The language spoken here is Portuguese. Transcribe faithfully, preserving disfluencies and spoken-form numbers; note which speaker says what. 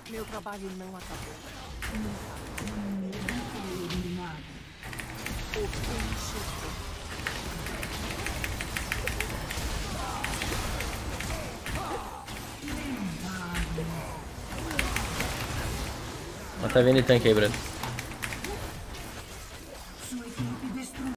Speaker 1: Meu trabalho não acabou. O fim chegou.
Speaker 2: Mata a Vayne tanque aí, Bruno.